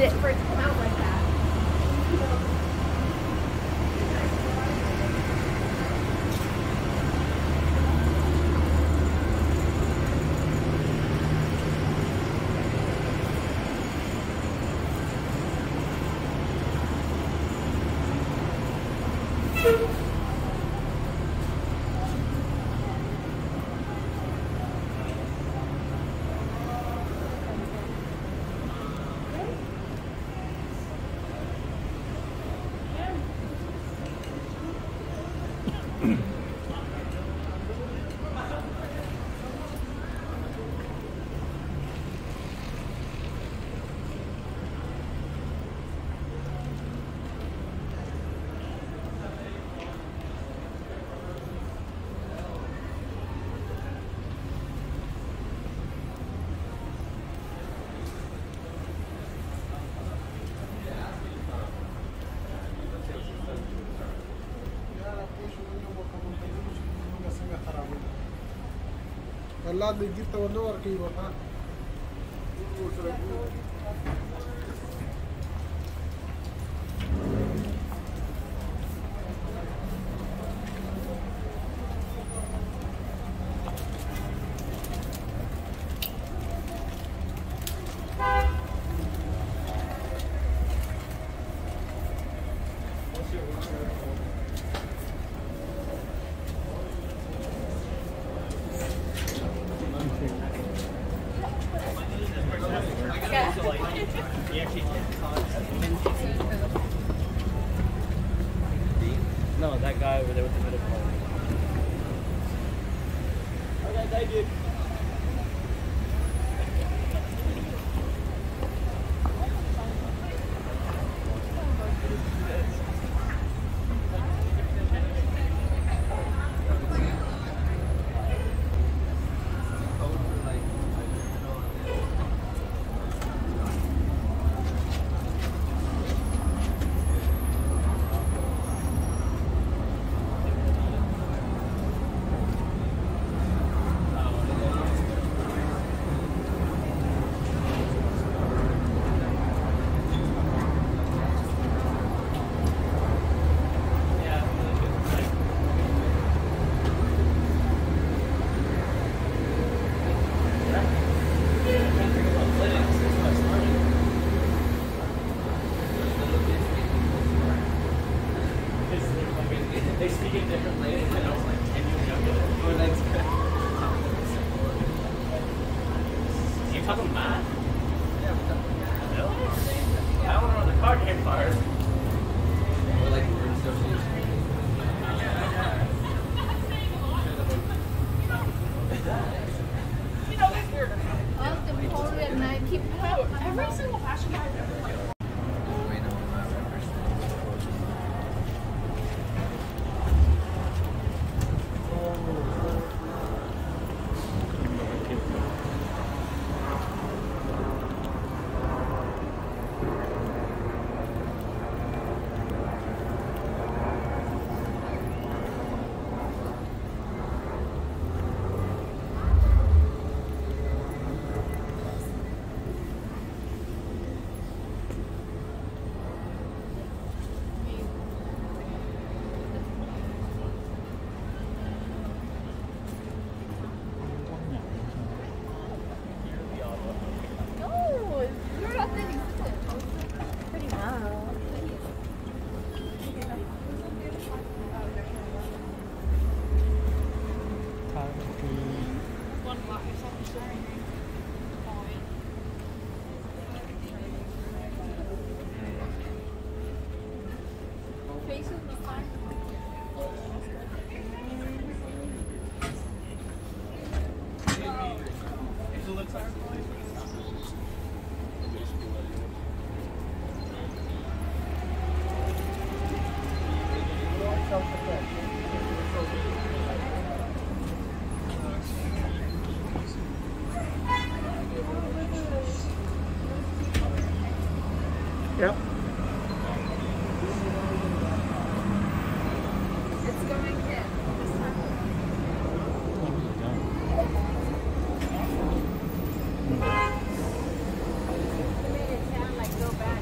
it for it to come out like that. Allah de gitta wano arki wata No, that guy over there with the middle part. Okay, thank you. They speak in different languages. I was like 10 years younger. Oh, that's good. You talking math? Yeah, we're talking math. Really? I don't know the card game part. Or like word association. You know, this weird. Often hold it and I keep every single fashion I've ever like. Yep. It's going in. It made it sound like go back.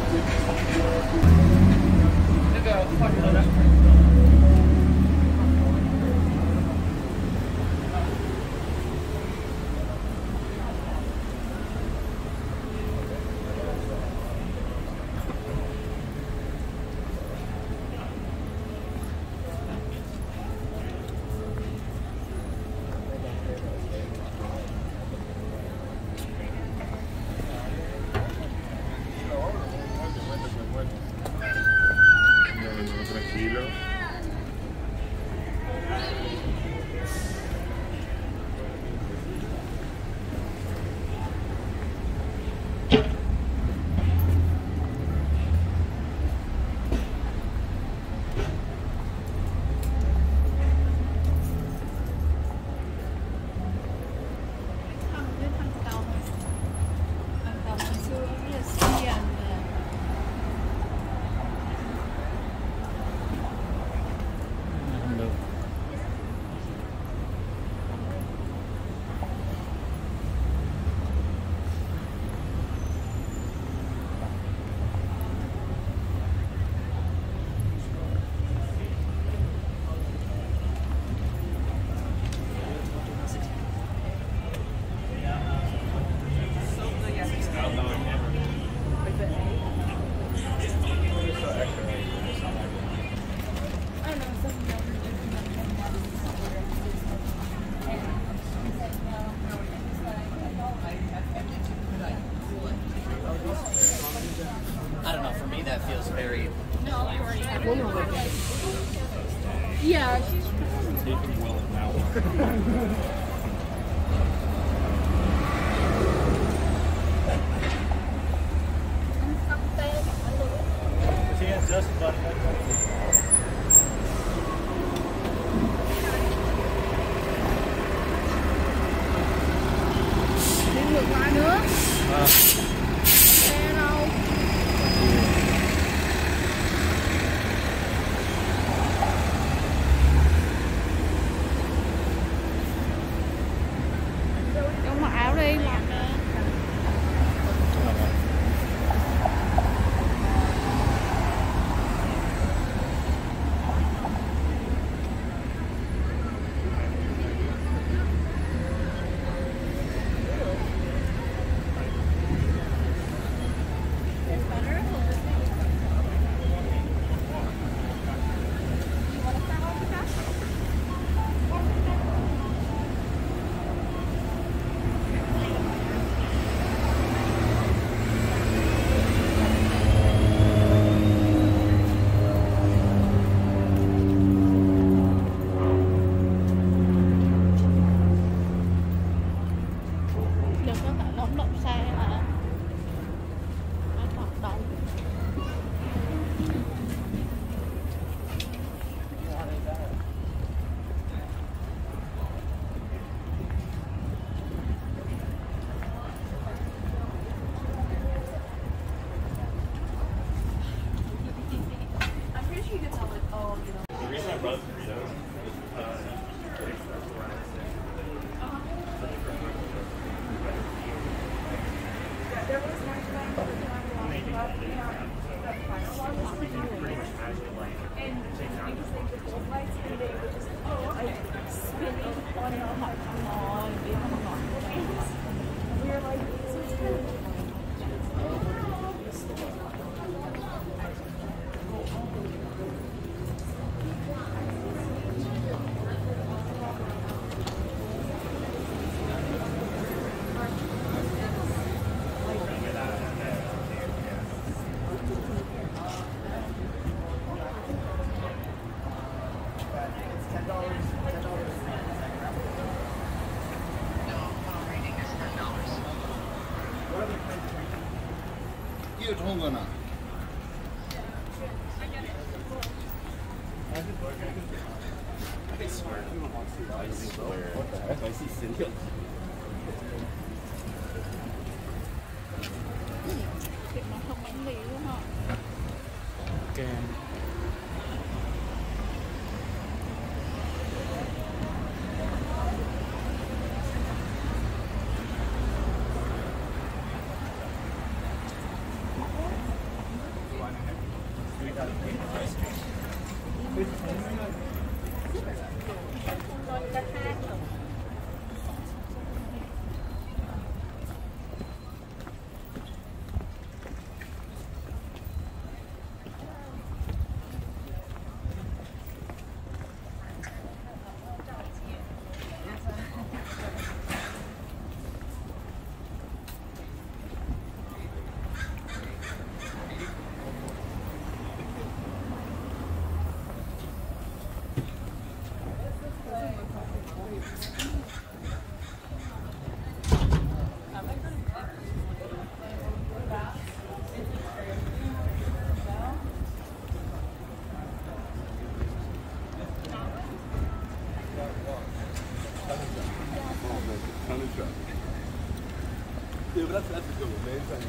那个画石头的。 Tranquilo. Thằng xưa rất là xiên nè. Không được. I know some younger I don't know. For me, that feels very. Yeah, she's Taking well now. She has just about đi ngược lại nữa. Xe đâu? Trong mặc áo đi, mặc đừng có tại nóng động xe hả? Anh hoạt động. I'm pretty sure you could tell like, oh, you know. The reason I brought up Doritos There was one time that we talked about, you know, the final one was pretty good. And because they did both lights and they were just like spinning on and off, come on, and being on and we were like, this is good. Cute Hongana. Thịt nó không bánh mì luôn hả? kem. Yeah, but that's a good one, man. It's like,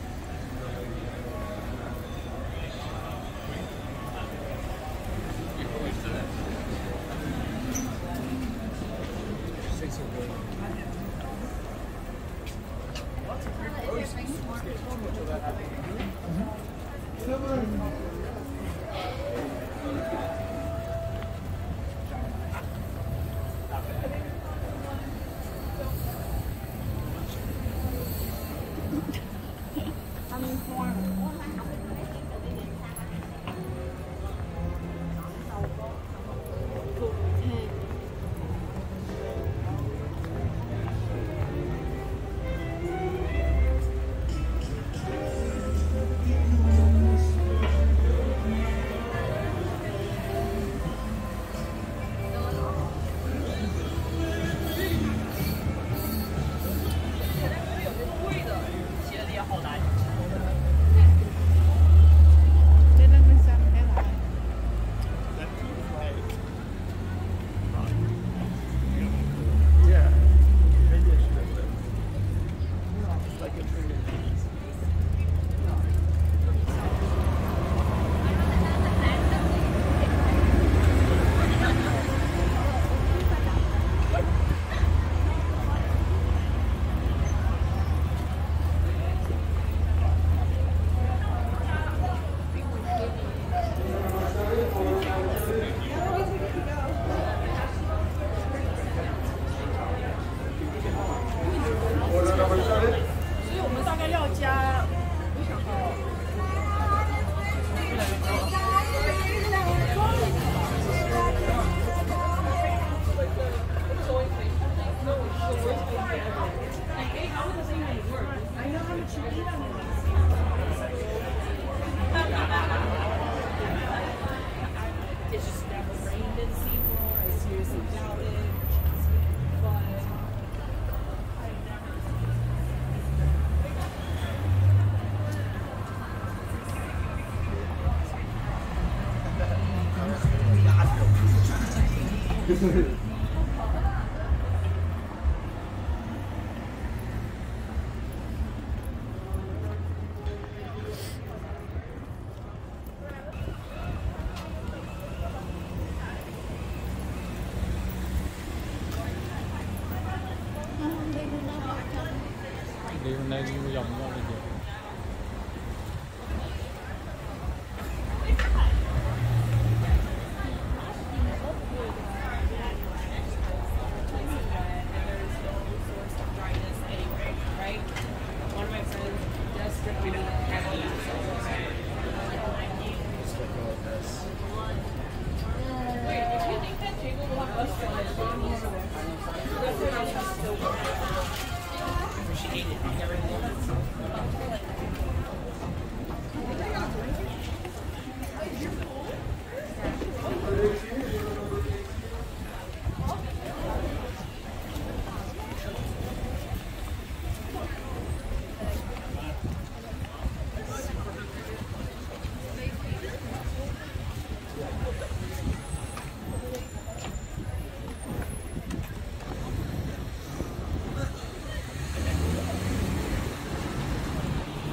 Đi hôm nay đi vòng ra bây giờ. Appreciate it.